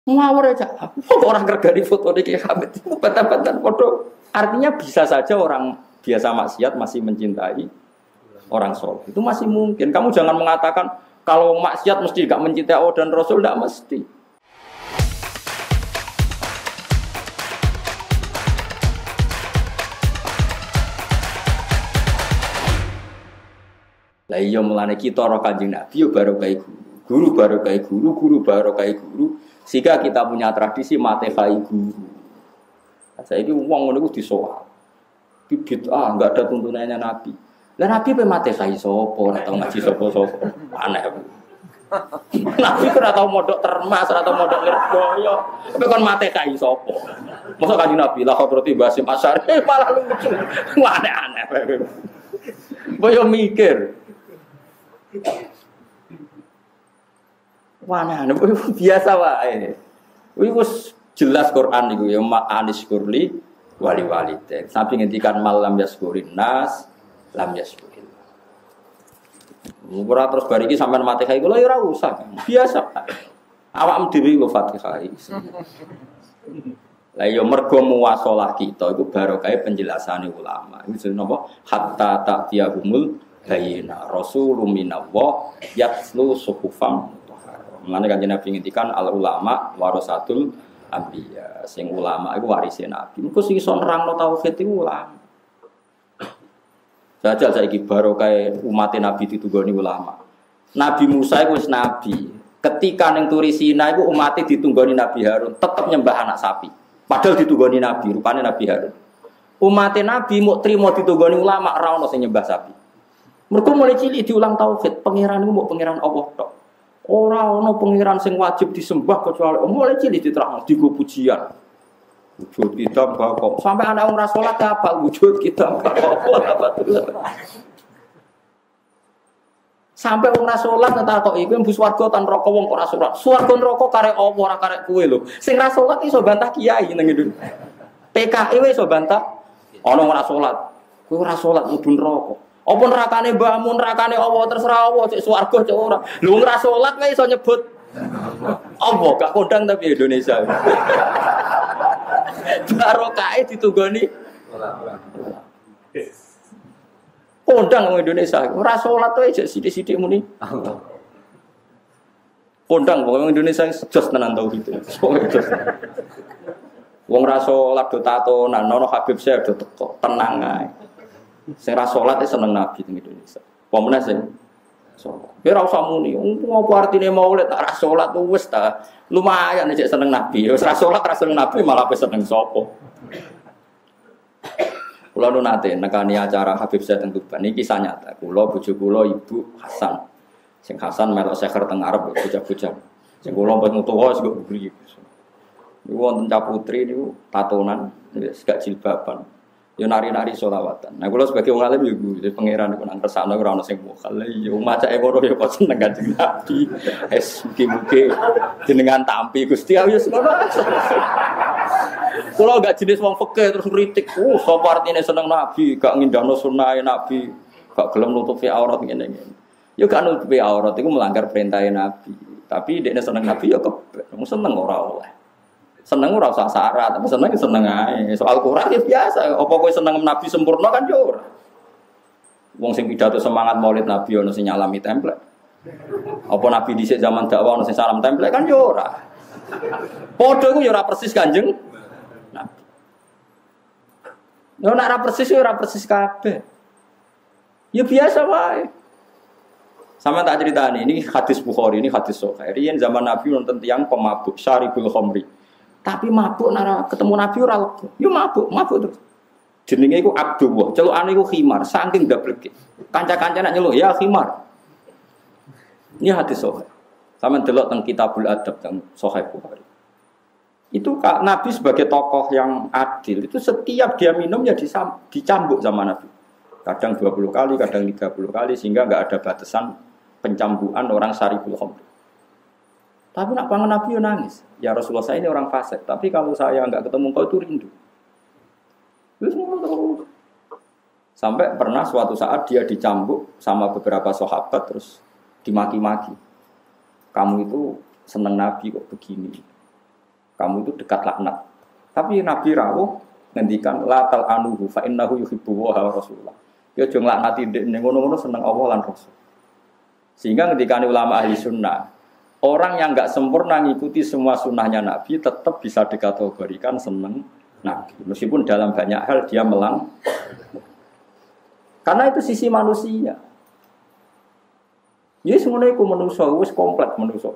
Ngawur aja. Orang kerja di foto di Kiai Hamid itu bantah-bantahan foto. Artinya bisa saja orang biasa maksiat masih mencintai orang soleh. Itu masih mungkin. Kamu jangan mengatakan kalau maksiat mesti gak mencintai Allah dan Rasul, tidak mesti. Lah iya mulane kita ora Kanjeng Nabi yo baru kayak guru baru kayak guru baru kayak guru. Sehingga kita punya tradisi matehai guru. Saiki wong ngono iku disoal. Bid'ah enggak ada tuntunannya Nabi. Lah Nabi pe matehai sapa ora tau ngaji sapa-sapa. Aneh. Nabi ora tau modok termas, ora tau modok lirboyo. Tapi kon matehai sapa? Mosok Kanjeng Nabi lah berarti Basim Asy'ari malah lucu. Aneh-aneh. Boyo mikir. Mana biasa wae. Wis jelas Quran niku ya ma'anis kurli wali walide. Sampai ngendikan malam yaskurin nas lam yaskurin. Ora terus bar iki sampean Fatihah iku lho ya ora usah. Biasa. Awakmu dhewe lho Fatihah. Lah ya mergo muwasalah kita iku barokah penjelasane ulama. Iki jenenge napa? Hatta ta'tiyahumul bayina rasulun minallah yatslu suhufam mutahharah. Mulane Kanjeng Nabi ngendikan al ulama warasatul anbiya. Sing ulama iku warise Nabi. Engko sing iso nerangno tauhid iku ulama. Jajal saiki barokah umat Nabi ditunggoni ulama. Nabi Musa iku wis nabi. Ketika ning Turi Sinai iku umate ditunggoni Nabi Harun, tetep nyembah anak sapi. Padahal ditunggoni Nabi, rupane Nabi Harun. Umate Nabi mau trimo ditunggoni ulama ora ono sing nyembah sapi. Mergo mulai cilik diulang tauhid, pangeran iku mbok pangeran Allah tok. Ora ana pangeran sing wajib disembah kecuali mulai cilik diterangno digo pujian. Wujud kita kok sampai anak ora salat hafal wujud kita kok. Sampai wong ora salat ngetakok iku mbu swarga tan neraka wong ora salat. Swarga neraka karek apa ora karek kowe lho. Sing ra salat iso bantah kiai nang Indonesia. PKI wis iso bantah ana ora salat. Kowe ora salat mlebu neraka. Apa nerakane mbahmu, nerakane Allah terserah Allah, cek swarga cek ora. Lho ora salat wae iso nyebut Allah gak kondang tapi Indonesia. Barokahe ditunggoni kondang wong Indonesia. Ora salat wae cek sithik-sithik muni. Kondang wong Indonesia jos tenan tauhid. Wong ra salat do tatonan, ana Habib Syekh do teko, tenang ae. Sing ra salat seneng Nabi ning Indonesia. Apa meneh sing salat. Kowe ora usah muni, ngopo artine maulid tak ra salat wis ta. Lumayan nek seneng Nabi. Wis ra salat ra seneng Nabi malah wis seneng sapa. Kula nu nate nekani acara Habib Syekh teng Tuban iki kisah nyata. Kula bojo kula Ibu Hasan. Sing Hasan melok seker teng Arab bocah-bocah. Sing kula mboten tuwa sing buri. Niku wonten cah putri niku tatonan, wis gak jilbaban. Yo nari-nari sholawatan. Nah kula sebagai wong alim yo pangeran niku nang kersane ora ono sing mokal. Yo macake ngono yo kok seneng Kanjeng Nabi. Es mugi-mugi jenengan tampi Gusti ya ngono. Kula gak jenis wong fikih terus ngritik. Sapa artine seneng Nabi, gak ngindahno sunah Nabi, gak gelem nutupi aurat ngene-ngene. Yo gak nutupi aurat iku melanggar perintah Nabi. Tapi dekne seneng Nabi yo kebet. Wong seneng ora oleh. Seneng ora usah syarat, tapi seneng ae. Soal Quran ya biasa. Apa kowe seneng Nabi sempurna kan yo ora. Wong sing pidato semangat Maulid Nabi ono sing nyalami template. Apa Nabi dhisik zaman dakwah ono sing salam template kan yo ora. Padha iku yo ora persis Kanjeng Nabi. Yo nek ora persis yo ora persis kabeh. Ya biasa wae. Sama tak ceritani ini hadis Bukhari, ini hadis Sahih. Riyen zaman Nabi nonton tiyang pemabuk syaribul khamri. Tapi mabuk nara ketemu Nabi ora lega. Yo mabuk terus. Jenenge iku Abdullah, celukane iku Khimar, saking ndableke. Kanca-kanca nak nyeluk ya Khimar. Ini hadis sahih. Sampeyan delok teng Kitabul Adab teng Sahih Bukhari. Itu Kak Nabi sebagai tokoh yang adil, itu setiap dia minum ya dicambuk sama Nabi. Kadang 20 kali, kadang 30 kali sehingga enggak ada batasan pencambukan orang syaribul khamr. Tapi nak pangan Nabi nangis. Ya Rasulullah saya ini orang fasik. Tapi kalau saya enggak ketemu kau itu rindu. Sampai pernah suatu saat dia dicambuk sama beberapa sahabat terus dimaki-maki. Kamu itu seneng Nabi kok begini. Kamu itu dekat laknat. Tapi Nabi rawuh ngendikan la tal anuhu fa innahu yuhibbu wa rasulullah. Ya aja nglaknati ndekne ngono-ngono seneng Allah lan Rasul. Sehingga ketika ulama ahli sunnah, orang yang enggak sempurna ngikuti semua sunnahnya Nabi tetap bisa dikategorikan seneng Nabi. Meskipun dalam banyak hal dia melang. Karena itu sisi manusia. Ya semuanya itu manusia, wis kompleks manusia.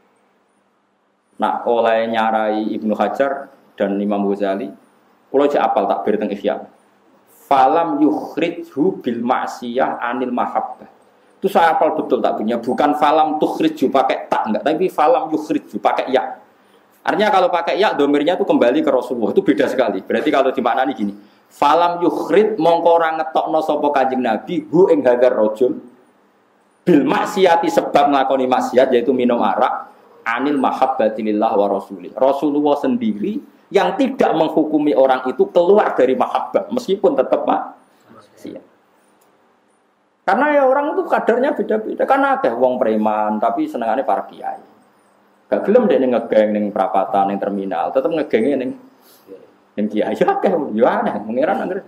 Nah, oleh nyarai Ibnu Hajar dan Imam Ghazali, kalau cek apal takbir teng Ihya. Falam yukhrijhu bil ma'siyah anil mahabbah. Itu saya apal betul takbirnya, bukan falam tukhriju pakai tak enggak, tapi falam yukhriju pakai ya. Artinya kalau pakai ya domirnya itu kembali ke Rasulullah, itu beda sekali. Berarti kalau dimaknani gini, falam yukhrij mongko ora ngetokno sapa Kanjeng Nabi hu ing hadzal rajul bil maksiati sebab nglakoni maksiat yaitu minum arak anil mahabbati lillah wa rasulih. Rasulullah sendiri yang tidak menghukumi orang itu keluar dari mahabbah meskipun tetap maksiat. Karena ya orang itu kadarnya beda-beda. Karena ada wong preman tapi senengannya para kiai. Gak gelem dek ngegeng ning perapatan ning terminal, tetep ngegenge ning kiai. Ya akeh yo aneh pangeran anggere.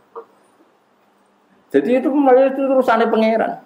Jadi itu terusane pangeran.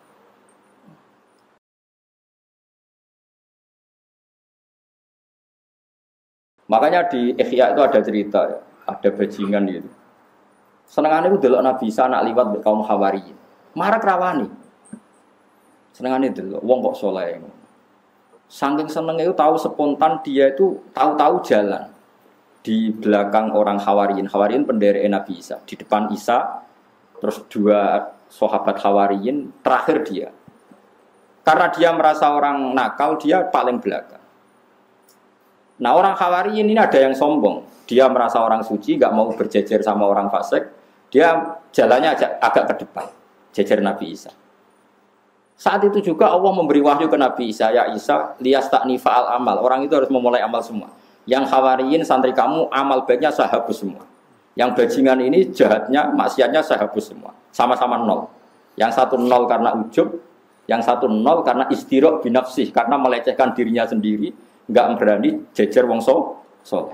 Makanya di Ihya itu ada cerita, ya, ada bajingan gitu. Senengannya itu delok Nabi Isa nak liwat mbek kaum Hawariyin. Marak rawani. Senengannya delok wong kok saleh. Saking senenge itu tahu spontan dia itu tahu-tahu jalan di belakang orang Hawariyin. Hawariyin penderek Nabi Isa, di depan Isa, terus dua sahabat Hawariyin, terakhir dia. Karena dia merasa orang nakal, dia paling belakang. Nah orang Hawariyin ini ada yang sombong. Dia merasa orang suci, gak mau berjejer sama orang fasik. Dia jalannya agak ke depan, jejer Nabi Isa. Saat itu juga Allah memberi wahyu ke Nabi Isa. Ya Isa, liyasta'ni fa'al amal. Orang itu harus memulai amal semua. Yang Hawariyin santri kamu, amal baiknya saya hapus semua. Yang bajingan ini jahatnya, maksiatnya saya hapus semua. Sama-sama nol. Yang satu nol karena ujub. Yang satu nol karena istirok binafsih. Karena melecehkan dirinya sendiri. Enggak berani jejer wong soleh.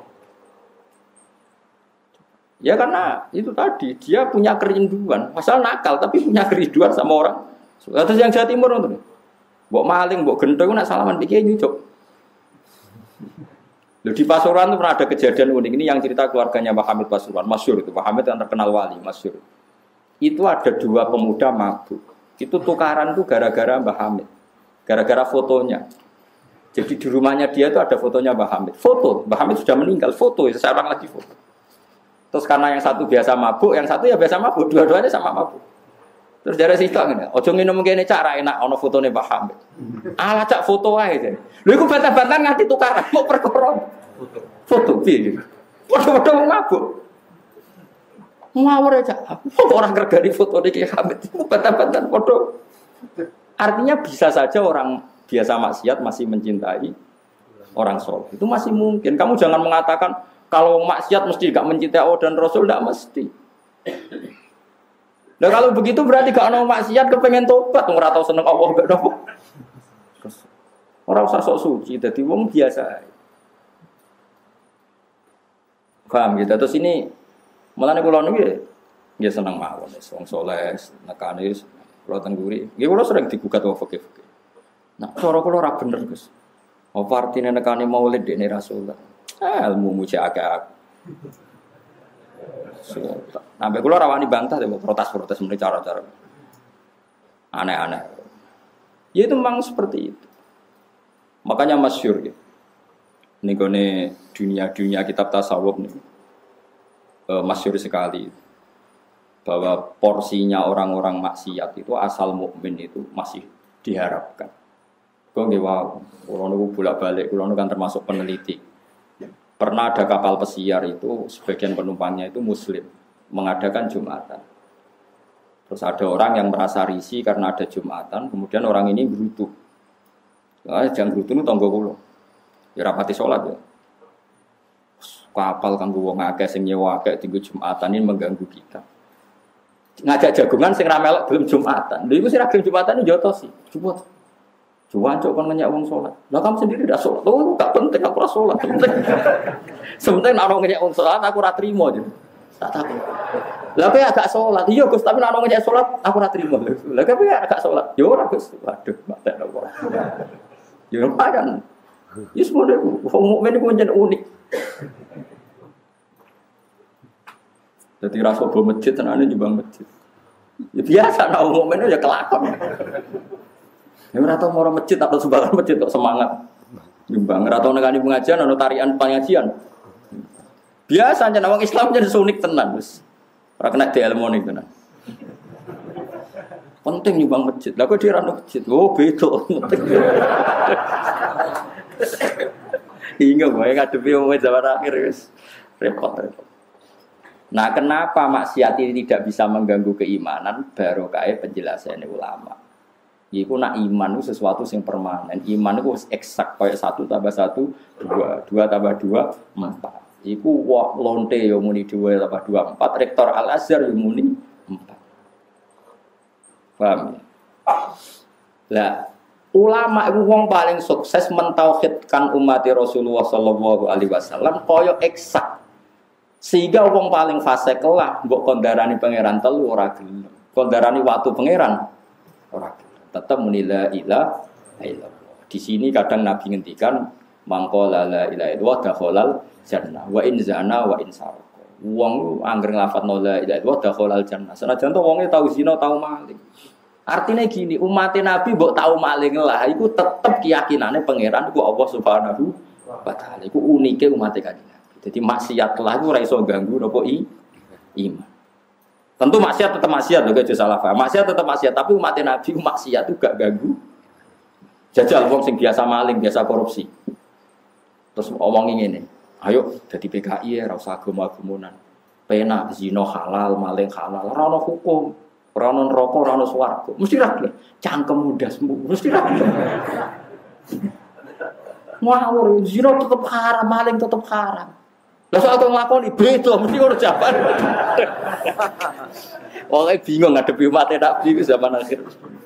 Ya karena itu tadi dia punya kerinduan, masalah nakal tapi punya kerinduan sama orang. Terus yang Jawa Timur nonton, mbok maling, mbok gendong nak salaman pikir nyucuk. Loh, di Pasuruan itu pernah ada kejadian unik ini yang cerita keluarganya Pak Hamid Pasuruan, masyhur itu. Pak Hamid yang terkenal wali, masyhur. Itu ada dua pemuda mabuk. Itu tukaran tuh gara-gara Mbah Hamid, gara-gara fotonya. Jadi di rumahnya dia itu ada fotonya Mbah Hamid. Foto, Mbah Hamid sudah meninggal, foto, seseorang lagi foto. Terus karena yang satu biasa mabuk, yang satu ya biasa mabuk, dua-duanya sama mabuk. Terus dari situ ngene, ojo ngene mengkene cara enak ana fotone Mbah Hamid. Ala cak foto wae jare. Lha iku bantah-bantahan nganti tukaran, mau perkara. Foto piye iki? Foto-foto mabuk. Ngawur aja. Kok orang kergani fotone Ki Hamid iku bantah-bantahan foto. Artinya bisa saja orang biasa maksiat masih mencintai orang soleh. Itu masih mungkin. Kamu jangan mengatakan kalau maksiat mesti gak mencintai Allah dan Rasul, tidak mesti. Nah kalau begitu berarti gak ada maksiat kepengen tobat, ora tau seneng Allah gak ada. Orang usah sok suci, jadi wong biasa. Paham gitu. Terus ini malah nih kula niki ya seneng mawon, wong soleh, nekane kula tengguri. Nggih kula sering digugat wong fikih. Nah, cara kula ora bener, Gus. Apa artine nekane maulid dekne Rasulullah? Ilmu muji agak. Sampai kula rawani bantah deh protes-protes meneh cara-cara. Aneh-aneh. Ya itu memang seperti itu. Makanya masyhur gitu. Nih dunia kitab tasawuf nih. Masyhur sekali bahwa porsinya orang-orang maksiat itu asal mukmin itu masih diharapkan. Kok nggih wae, kula niku bolak-balik, kula kan termasuk peneliti. Pernah ada kapal pesiar itu sebagian penumpangnya itu muslim, mengadakan Jumatan. Terus ada orang yang merasa risih karena ada Jumatan, kemudian orang ini gerutu. Nah, jangan gerutu itu tangga kula. Ya rapati salat ya. Kapal kanggo wong akeh sing nyewa akeh dienggo Jumatan ini mengganggu kita. Ngajak jagungan sing ra melok belum Jumatan. Lha iku sing ra gelem Jumatan jotos sih. Jumatan. Cuancuk kon ngenyak wong salat. Lah kamu sendiri ndak salat. Oh, enggak penting aku ora salat. Sementing nek ngenyak wong salat aku ora trimo gitu. Tak takut. Lah kowe agak salat. Iya Gus, tapi nek ngenyak salat aku ora trimo. Lah kowe agak salat. Ya ora Gus. Waduh, mate apa. Ya kan. Ya semono wong mukmin iku njen unik. Dadi ra sobo masjid tenane nyumbang masjid. Ya biasa nek wong mukmin ya kelakon. Ya ora tau moro masjid atau sumbangan masjid kok semangat. Nyumbang ora tau nekani pengajian ana tarian pengajian. Biasa jan wong Islam jan sunik tenan wis. Ora kena dielmoni tenan. Penting nyumbang masjid. Lah kok di rano masjid. Oh, beda. Hingga wae ngadepi wong zaman akhir wis repot. Nah, kenapa maksiat ini tidak bisa mengganggu keimanan? Barokah penjelasan ulama. Iku nak iman itu sesuatu yang permanen. Iman itu eksak kayak 1 tambah 1 2, 2 tambah 2 4. Iku wah lonte yo muni 2 tambah 2 4. Rektor Al Azhar yo muni 4. Paham ya? Lah, ulama itu wong paling sukses mentauhidkan umat Rasulullah sallallahu alaihi wasallam kaya eksak. Sehingga wong paling fasik lah mbok kondarani pangeran telu ora gelem. Kondarani waktu pangeran ora gelem. Tetap menila ilah illallah. Di sini kadang Nabi ngendikan mangqala la ilaha illallah dakhalal jannah wa in zana wa in sarqa. Wong angger nglafadzno la ilaha illallah dakhalal jannah. Senajan to wonge tau zina tau maling. Artinya gini, umat Nabi mbok tau maling lah iku tetep keyakinane pangeran iku Allah Subhanahu wa taala. Iku unike umat Kanjeng Nabi. Jadi maksiat lah iku ora iso ganggu napa iman. Tentu maksiat tetap maksiat, loh, salah paham. Maksiat tetap maksiat, tapi umat Nabi maksiat itu gak ganggu. Jajal wong sing biasa maling, biasa korupsi. Terus omongin ini, ayo jadi PKI ya, rasa agama-agumunan. Pena, zina halal, maling halal, ora ono hukum, ora ono neraka, ora ono swarga. Mesti ra cangkem muda sembuh, mesti ra. Ngawur, zina tetap haram, maling tetap haram. Lah soal kok nglakoni beda mesti ora jawaban. Wong bingung ngadepi umat Nabi ku zaman akhir.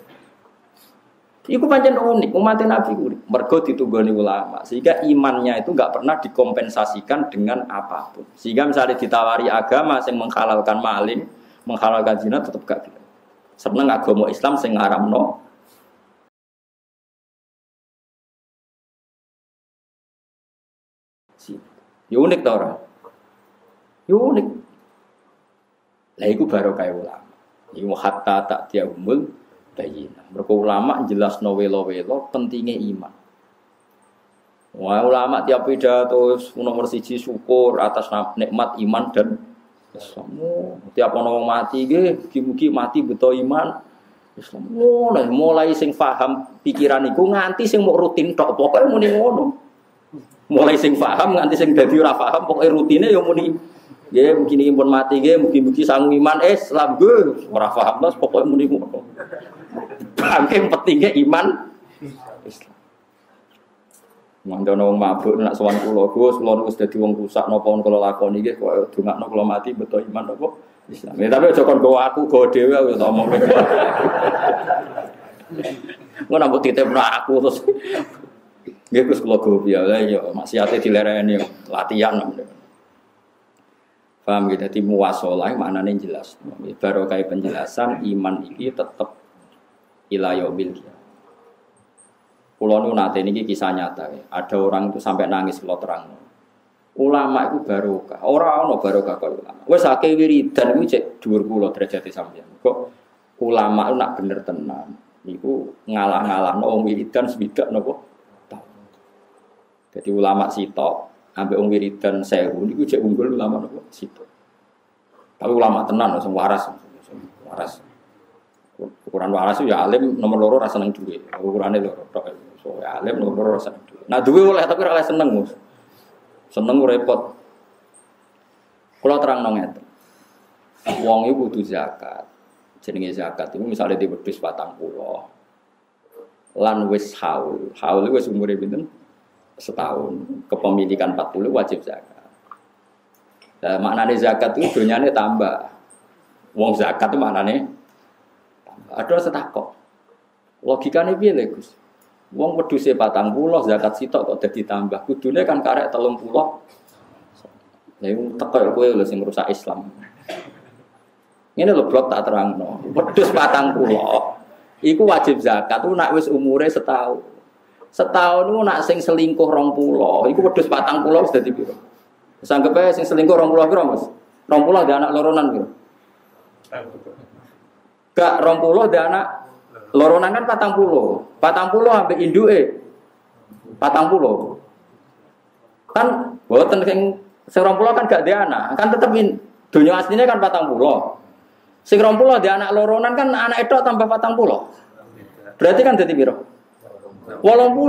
Iku pancen unik, umat Nabi ku mergo ditunggoni ulama sehingga imannya itu enggak pernah dikompensasikan dengan apapun. Sehingga misalnya ditawari agama sing menghalalkan maling, menghalalkan zina tetap gak gelem. Seneng agama Islam sing ngaramno. Ya unik ta ora? Ya unik. Lah iku barokah ulama. Iku hatta tak diumul bayina. Mergo ulama jelasno welo-welo pentingnya iman. Wah ulama tiap pidato nomor 1 syukur atas nikmat iman dan Islam. Tiap ana wong mati nggih, mugi-mugi mati beto iman. Islam. Mulai sing paham pikiran iku nganti sing mau rutin tok pokoke muni ngono. Mulai sing paham nganti sing dadi ora paham pokoke rutine ya muni nggih mungkin pun mati nggih mugi-mugi sangu iman Islam nggih ora paham terus pokoke muni ngono. Bangke pentingnya iman Islam. Mandono wong mabuk nak sowan kula Gus kula wis dadi wong rusak napa kula lakoni nggih kok dongakno kula mati beto iman apa Islam. Ya tapi aja kon go aku go dhewe ya omong. Ngono mbok titipno aku terus nggih Gus kula go piye ya maksiate dilereni latihan. Paham gitu, jadi muwasalah maknanya jelas. Barokah penjelasan iman ini tetap ila yaumil qiyamah. Kulo nu nate niki kisah nyata. Ada orang itu sampai nangis kalau terang. Ulama itu barokah. Ora ono barokah kok ulama. Wis akeh wiridan iku cek dhuwur kula derajate sampeyan. Kok ulama itu nak bener tenan. Niku ngalah-ngalahno wong wiridan swidak napa? Jadi ulama sitok ambek wong wiridan 1000 niku cek unggul ulama napa? Sitok. Tapi ulama tenan langsung waras. Waras. Ukuran waras itu ya alim nomor loro rasa seneng duwe. Ukurane loro tok. So alim nomor loro rasa seneng duwe. Nah duwe oleh tapi ora seneng, Mus. Seneng repot. Kula terangno ngeten. Wong iku kudu zakat. Jenenge zakat itu misalnya di wedhus 40. Lan wis haul. Haul wis umure pinten? Setahun. Kepemilikan 40 wajib zakat. Nah, maknane zakat itu dunyane tambah. Wong zakat itu maknane ada setakok. Logikane piye lho, Gus? Wong wedhuse 40 zakat sitok kok dadi tambah. Kudune kan karek 30. Lha iku teko kowe lho sing rusak Islam. Ngene lho blok tak terangno. Wedhus 40 iku wajib zakat ku nek wis umure setahun. Setahun ku nek sing selingkuh 20, iku wedhus 40 wis dadi piro? Sanggep ae sing selingkuh 20 piro, Mas? 20 ada anak loronan piro? Gak 20 ada anak loronan kan 40. 40 ambek induke 40. Kan boten sing 20 kan gak ada anak, kan tetep dunia aslinya kan 40. Sing 20 ada anak loronan kan anak itu tambah 40. Berarti kan dadi piro? 80.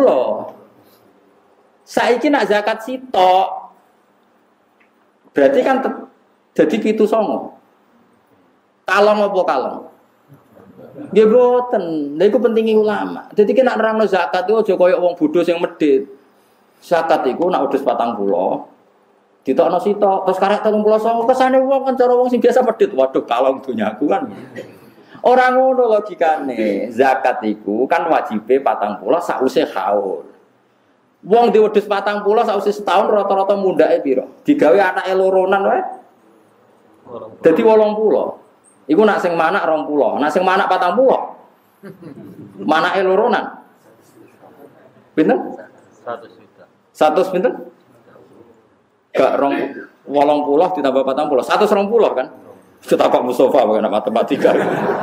Saiki nak zakat sitok. Berarti kan jadi 7,9. Kalong apa kalong? Nggih boten. Lha iku pentinge ulama. Dadi ki nak nerangno zakat iku aja kaya wong bodho sing medhit. Zakat iku nak wedhus 40 ditokno sitok, terus karek 39 kesane wong kan cara wong sing biasa medhit. Waduh kalong donyaku kan. Ora ngono logikane. Zakat iku kan wajibe 40 sakwise haul. Wong di wedhus 40 sakwise setahun rata-rata mundhake piro? Digawe anake loronan wae. Dadi 80. Iku nak sing manak 20, nak sing manak 40. Manake loronan. Pinten? 100 juta. 100 pinten? Gak 80 ditambah 40, 120 kan? Kita kok Mustafa bukan matematika.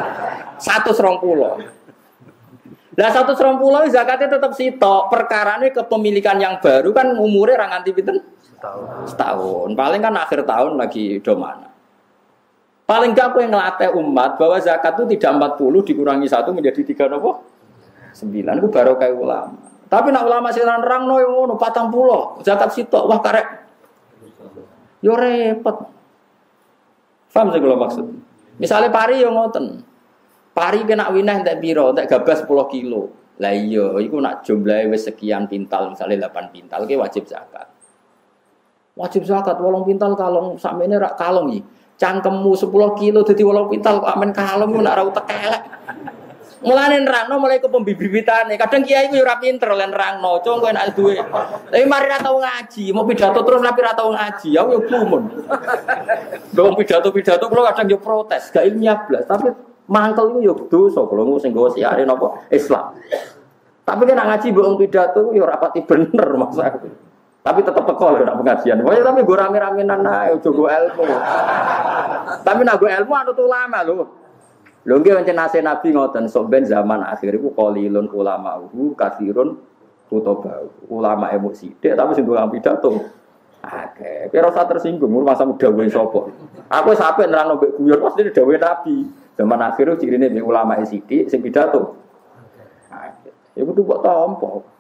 120. Lah 120 zakatnya tetap sitok. Perkarane kepemilikan yang baru kan umure ra nganti pinten? Setahun. Paling kan akhir tahun lagi do mana. Paling gak aku yang ngelatih umat bahwa zakat itu tidak 40 dikurangi 1 menjadi 3 nopo? 9 itu baru kayak ulama. Tapi nak ulama sing nerangno yo ngono 40 zakat sitok wah karek. Yo repot. Paham sih kalau maksud? Misalnya pari yo ngoten. Pari kena wineh entek piro? Entek gabah 10 kilo. Lah iya, iku nak jumlahe wis sekian pintal, misalnya 8 pintal ki wajib zakat. Wajib zakat 8 pintal kalong sakmene rak kalong iki. Cangkemmu 10 kilo dadi 8 pintal kok amen kalong ku nak ra utek elek. Mulane nerangno mulai ke pembibitane. Kadang kiai ku yo ora pinter lan nerangno, cung kowe nek duwe. Tapi mari ra tau ngaji, mau pidato terus tapi ra tau ngaji, aku yo gumun. Dong pidato-pidato kula kadang yo protes, gak ilmiah blas, tapi mangkel iku yo dosa kula sing nggawa siare napa Islam. Tapi nek ngaji mbok pidato yo ora pati bener maksudku. Tapi tetep teko lho nek pengajian. Pokoke tapi go rame-ramenan ae aja go ilmu. Tapi nek go ilmu anut ulama lho. Lho nggih wonten nase Nabi ngoten, sok ben zaman akhir iku qalilun ulama'uhu katsirun khutbah. Ulama emu sithik tapi sing tukang pidato akeh. Kira usah tersinggung masa dawuhe sapa. Aku wis apik nerangno mbek guyon pasti dawuhe Nabi. Zaman akhir cirine mbek ulama sithik sing pidato. Akeh. Iku tuh kok tampa.